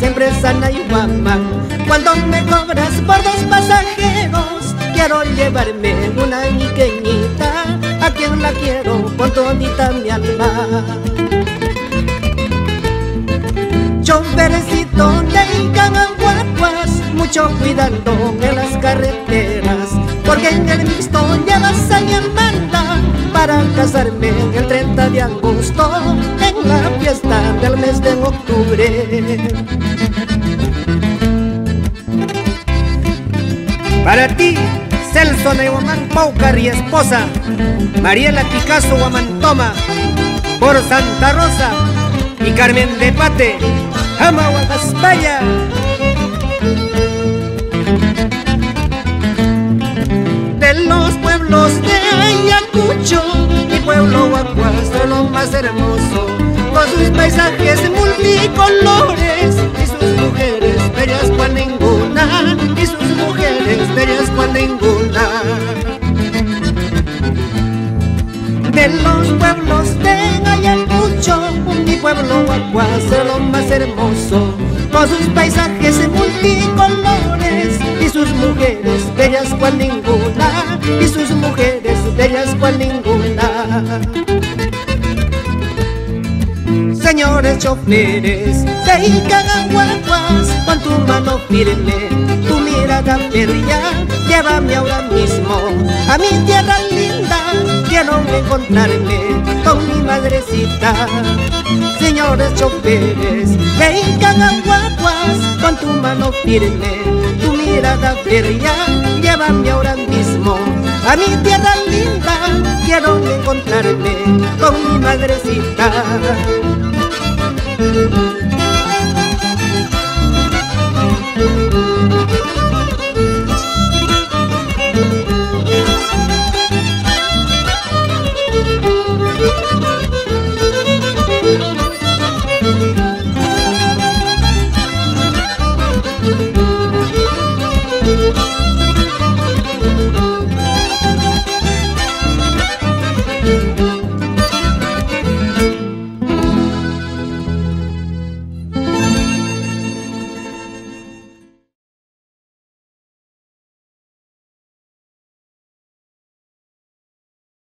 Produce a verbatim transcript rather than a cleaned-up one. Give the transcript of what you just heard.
siempre sana y guamán. Cuando me cobras por dos pasajeros, quiero llevarme una pequeñita, a quien la quiero con todita mi alma. Chofercito de Canaguaguas, mucho cuidado en las carreteras, porque en el mixto llevas a mi hermana para casarme el treinta de agosto, en la fiesta del mes de octubre. Para ti, Celso Neumann Paucar y esposa, Mariela Picasso Guamantoma, por Santa Rosa y Carmen de Pate, Amahuacaspaya. De los pueblos de Ayacucho, mi pueblo Guaguas es lo más hermoso, con sus paisajes multicolores y sus mujeres bellas cual ninguna, y sus mujeres bellas cual ninguna. De los pueblos de Ayacucho, mi pueblo Guaguas es lo más hermoso, con sus paisajes multicolores y sus mujeres bellas cual ninguna, y sus mujeres bellas cual ninguna. Señores choferes de Canaguaguas, con tu mano firme, tu mirada fría, llévame ahora mismo a mi tierra linda. Quiero encontrarme con mi madrecita. Señores choferes de Canaguaguas, con tu mano firme, tu mirada fría, llévame ahora mismo a mi tierra linda. Quiero encontrarme con mi madrecita.